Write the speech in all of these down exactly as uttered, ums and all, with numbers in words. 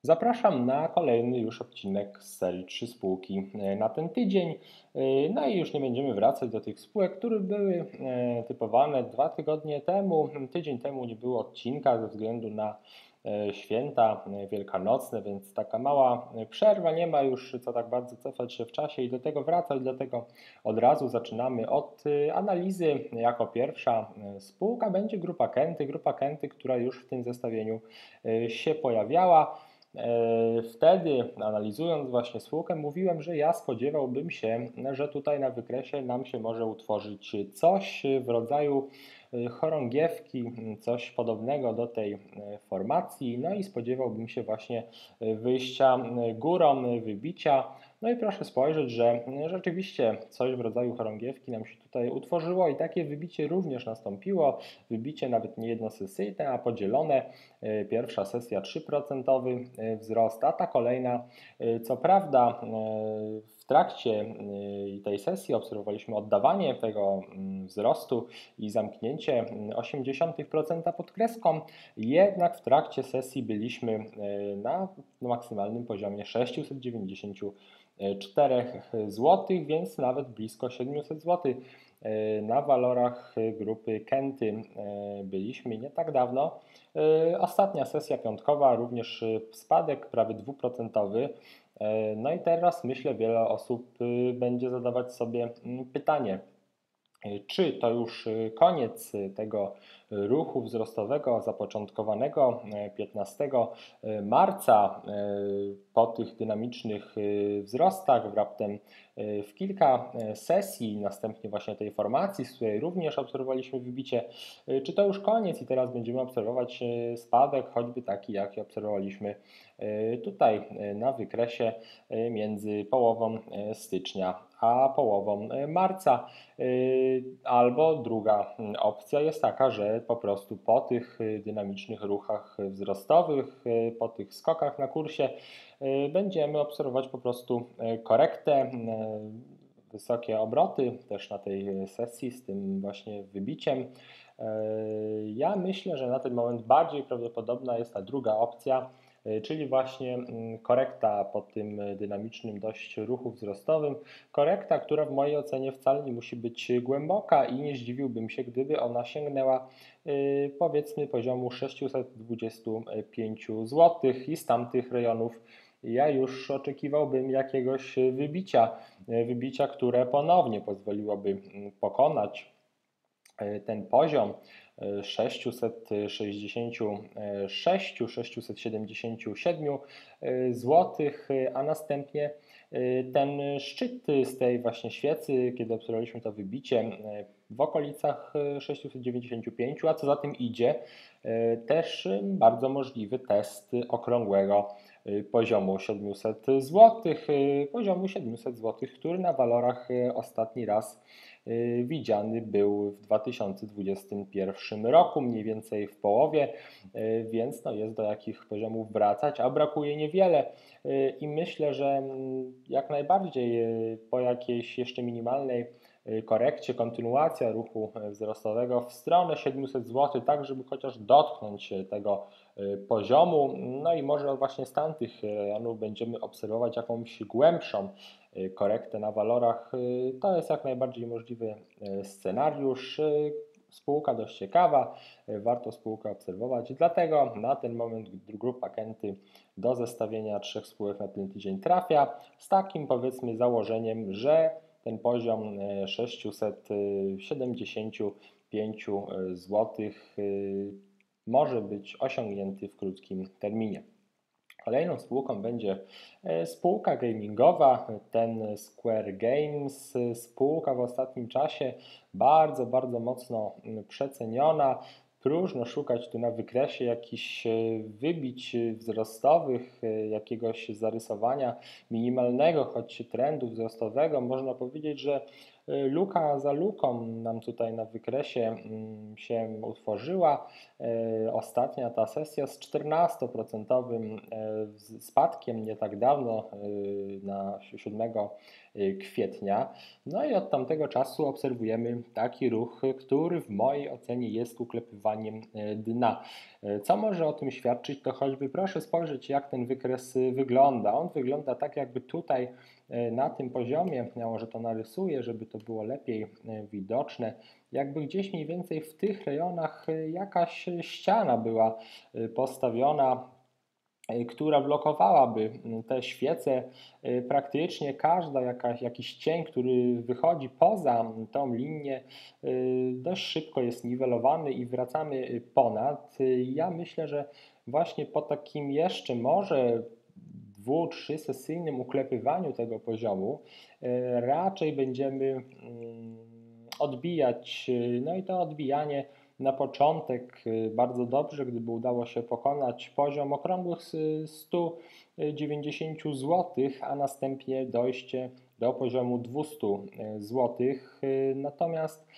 Zapraszam na kolejny już odcinek z serii trzy spółki e, na ten tydzień. E, No i już nie będziemy wracać do tych spółek, które były e, typowane dwa tygodnie temu. Tydzień temu nie było odcinka ze względu na e, święta e, wielkanocne, więc taka mała e, przerwa. Nie ma już co tak bardzo cofać się w czasie i do tego wracać, dlatego od razu zaczynamy od e, analizy. Jako pierwsza e, spółka będzie Grupa Kęty. Grupa Kęty, która już w tym zestawieniu e, się pojawiała. Wtedy, analizując właśnie spółkę, mówiłem, że ja spodziewałbym się, że tutaj na wykresie nam się może utworzyć coś w rodzaju chorągiewki, coś podobnego do tej formacji, no i spodziewałbym się właśnie wyjścia górą, wybicia. No i proszę spojrzeć, że rzeczywiście coś w rodzaju chorągiewki nam się tutaj utworzyło i takie wybicie również nastąpiło. Wybicie nawet nie jednosesyjne, a podzielone. Pierwsza sesja trzy procent wzrost, a ta kolejna, co prawda w trakcie tej sesji obserwowaliśmy oddawanie tego wzrostu i zamknięcie osiem dziesiątych procent pod kreską, jednak w trakcie sesji byliśmy na maksymalnym poziomie sześćset dziewięćdziesiąt cztery zł, więc nawet blisko siedemset złotych. Na walorach grupy Kęty byliśmy nie tak dawno. Ostatnia sesja piątkowa, również spadek prawie dwuprocentowy. No i teraz myślę, wiele osób będzie zadawać sobie pytanie, czy to już koniec tego ruchu wzrostowego zapoczątkowanego piętnastego marca po tych dynamicznych wzrostach raptem w kilka sesji, następnie właśnie tej formacji, z której również obserwowaliśmy wybicie, czy to już koniec i teraz będziemy obserwować spadek, choćby taki jaki obserwowaliśmy tutaj na wykresie między połową stycznia a połową marca. Albo druga opcja jest taka, że po prostu po tych dynamicznych ruchach wzrostowych, po tych skokach na kursie będziemy obserwować po prostu korektę, wysokie obroty też na tej sesji z tym właśnie wybiciem. Ja myślę, że na ten moment bardziej prawdopodobna jest ta druga opcja, czyli właśnie korekta po tym dynamicznym dość ruchu wzrostowym. Korekta, która w mojej ocenie wcale nie musi być głęboka i nie zdziwiłbym się, gdyby ona sięgnęła powiedzmy poziomu sześćset dwadzieścia pięć złotych i z tamtych rejonów ja już oczekiwałbym jakiegoś wybicia, wybicia, które ponownie pozwoliłoby pokonać ten poziom sześćset sześćdziesiąt sześć sześćset siedemdziesiąt siedem złotych, a następnie ten szczyt z tej właśnie świecy, kiedy obserwowaliśmy to wybicie w okolicach sześćset dziewięćdziesiąt pięć, a co za tym idzie, też bardzo możliwy test okrągłego poziomu siedemset złotych, poziomu siedemset złotych, który na walorach ostatni raz widziany był w dwa tysiące dwudziestym pierwszym roku, mniej więcej w połowie, więc no jest do jakich poziomów wracać, a brakuje niewiele i myślę, że jak najbardziej po jakiejś jeszcze minimalnej korekcie, kontynuacja ruchu wzrostowego w stronę siedemset złotych, tak żeby chociaż dotknąć tego poziomu, no i może właśnie z tamtych rejonów będziemy obserwować jakąś głębszą korektę na walorach. To jest jak najbardziej możliwy scenariusz. Spółka dość ciekawa, warto spółkę obserwować, dlatego na ten moment Grupa Kęty do zestawienia trzech spółek na ten tydzień trafia z takim powiedzmy założeniem, że ten poziom sześćset siedemdziesiąt pięć złotych może być osiągnięty w krótkim terminie. Kolejną spółką będzie spółka gamingowa, ten Square Games, spółka w ostatnim czasie bardzo, bardzo mocno przeceniona. Próżno szukać tu na wykresie jakichś wybić wzrostowych, jakiegoś zarysowania minimalnego, choć trendu wzrostowego. Można powiedzieć, że luka za luką nam tutaj na wykresie się utworzyła. Ostatnia ta sesja z czternastoprocentowym spadkiem nie tak dawno, na siódmego kwietnia. No i od tamtego czasu obserwujemy taki ruch, który w mojej ocenie jest uklepywaniem dna. Co może o tym świadczyć, to choćby proszę spojrzeć, jak ten wykres wygląda. On wygląda tak, jakby tutaj na tym poziomie, ja może to narysuję, żeby to było lepiej widoczne, jakby gdzieś mniej więcej w tych rejonach jakaś ściana była postawiona, która blokowałaby te świece. Praktycznie każda jakaś, jakiś cień, który wychodzi poza tą linię, dość szybko jest niwelowany i wracamy ponad. Ja myślę, że właśnie po takim jeszcze może dwu-, trzysesyjnym uklepywaniu tego poziomu raczej będziemy odbijać, no i to odbijanie na początek bardzo dobrze, gdyby udało się pokonać poziom okrągłych stu dziewięćdziesięciu złotych, a następnie dojście do poziomu dwustu złotych. Natomiast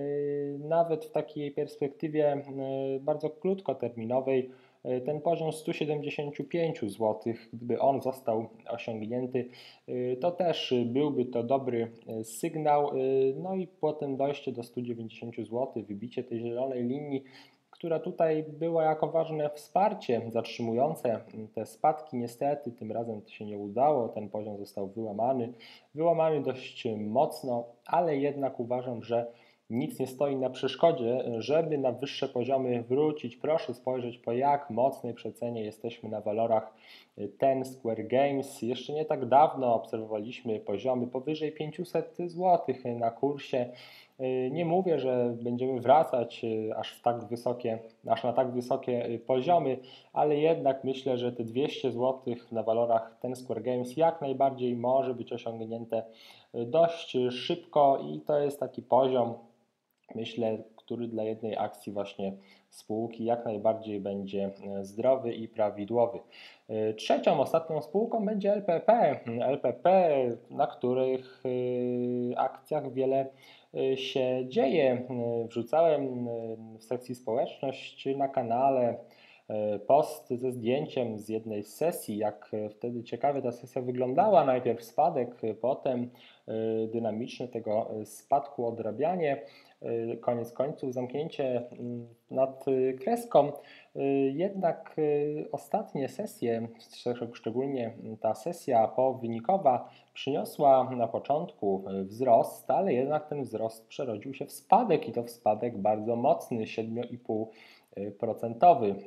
nawet w takiej perspektywie bardzo krótkoterminowej ten poziom stu siedemdziesięciu pięciu złotych, gdyby on został osiągnięty, to też byłby to dobry sygnał. No i potem dojście do stu dziewięćdziesięciu złotych, wybicie tej zielonej linii, która tutaj była jako ważne wsparcie zatrzymujące te spadki. Niestety tym razem to się nie udało, ten poziom został wyłamany, wyłamany dość mocno, ale jednak uważam, że nic nie stoi na przeszkodzie, żeby na wyższe poziomy wrócić. Proszę spojrzeć, po jak mocnej przecenie jesteśmy na walorach Ten Square Games. Jeszcze nie tak dawno obserwowaliśmy poziomy powyżej pięciuset złotych na kursie. Nie mówię, że będziemy wracać aż, w tak wysokie, aż na tak wysokie poziomy, ale jednak myślę, że te dwieście złotych na walorach Ten Square Games jak najbardziej może być osiągnięte dość szybko i to jest taki poziom, myślę, który dla jednej akcji właśnie spółki jak najbardziej będzie zdrowy i prawidłowy. Trzecią, ostatnią spółką będzie L P P. L P P, na których akcjach wiele się dzieje. Wrzucałem w sekcji społeczność na kanale post ze zdjęciem z jednej z sesji, jak wtedy ciekawie ta sesja wyglądała. Najpierw spadek, potem dynamiczne tego spadku odrabianie, koniec końców zamknięcie nad kreską. Jednak ostatnie sesje, szczególnie ta sesja powynikowa, przyniosła na początku wzrost, ale jednak ten wzrost przerodził się w spadek i to w spadek bardzo mocny, siedem i pół procent.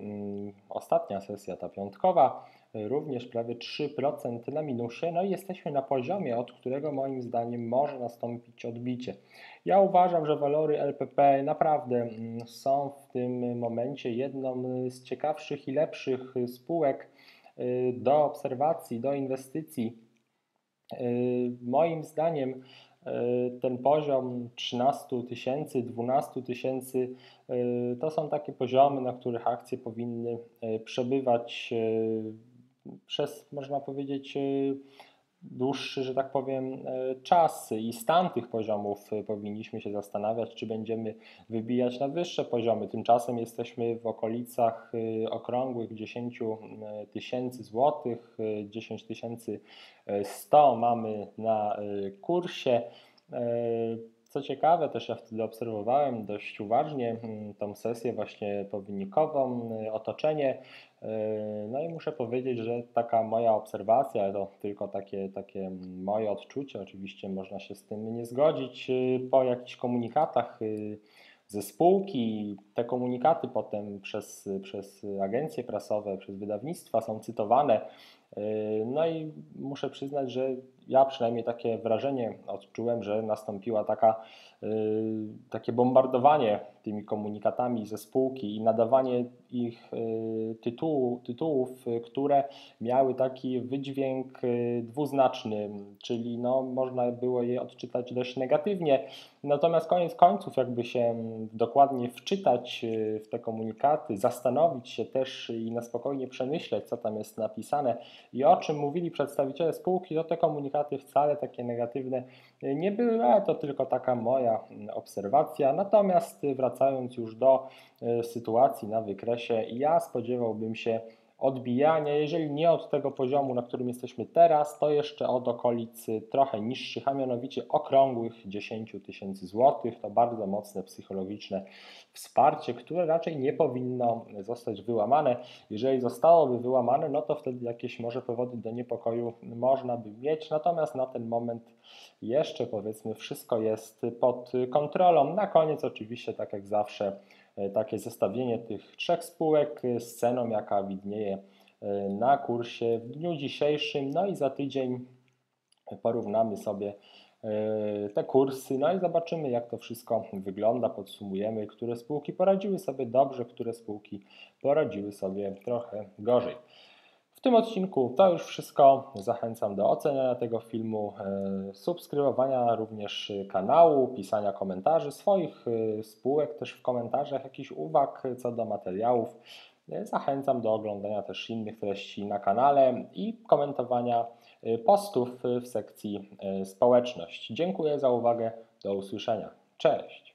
Ostatnia sesja, ta piątkowa, również prawie trzy procent na minusie, no i jesteśmy na poziomie, od którego moim zdaniem może nastąpić odbicie. Ja uważam, że walory L P P naprawdę są w tym momencie jedną z ciekawszych i lepszych spółek do obserwacji, do inwestycji. Moim zdaniem ten poziom trzynaście tysięcy, dwanaście tysięcy to są takie poziomy, na których akcje powinny przebywać przez, można powiedzieć, dłuższy, że tak powiem, czas i stan tych poziomów powinniśmy się zastanawiać, czy będziemy wybijać na wyższe poziomy. Tymczasem jesteśmy w okolicach okrągłych dziesięć tysięcy złotych, dziesięć tysięcy sto mamy na kursie. Co ciekawe, też ja wtedy obserwowałem dość uważnie tą sesję właśnie powynikową, otoczenie. No i muszę powiedzieć, że taka moja obserwacja, to tylko takie, takie moje odczucie, oczywiście można się z tym nie zgodzić, po jakichś komunikatach ze spółki, te komunikaty potem przez, przez agencje prasowe, przez wydawnictwa są cytowane. No i muszę przyznać, że ja przynajmniej takie wrażenie odczułem, że nastąpiła taka, takie bombardowanie tymi komunikatami ze spółki i nadawanie ich tytułu, tytułów, które miały taki wydźwięk dwuznaczny, czyli no, można było je odczytać dość negatywnie. Natomiast koniec końców, jakby się dokładnie wczytać w te komunikaty, zastanowić się też i na spokojnie przemyśleć, co tam jest napisane i o czym mówili przedstawiciele spółki, to te komunikaty straty wcale takie negatywne nie były, ale to tylko taka moja obserwacja. Natomiast wracając już do sytuacji na wykresie, ja spodziewałbym się odbijania, jeżeli nie od tego poziomu, na którym jesteśmy teraz, to jeszcze od okolic trochę niższych, a mianowicie okrągłych dziesięć tysięcy złotych. To bardzo mocne psychologiczne wsparcie, które raczej nie powinno zostać wyłamane. Jeżeli zostałoby wyłamane, no to wtedy jakieś może powody do niepokoju można by mieć, natomiast na ten moment jeszcze powiedzmy wszystko jest pod kontrolą. Na koniec oczywiście, tak jak zawsze, takie zestawienie tych trzech spółek z ceną, jaka widnieje na kursie w dniu dzisiejszym, no i za tydzień porównamy sobie te kursy, no i zobaczymy, jak to wszystko wygląda, podsumujemy, które spółki poradziły sobie dobrze, które spółki poradziły sobie trochę gorzej. W tym odcinku to już wszystko. Zachęcam do oceniania tego filmu, subskrybowania również kanału, pisania komentarzy, swoich spółek też w komentarzach, jakichś uwag co do materiałów. Zachęcam do oglądania też innych treści na kanale i komentowania postów w sekcji społeczność. Dziękuję za uwagę, do usłyszenia. Cześć!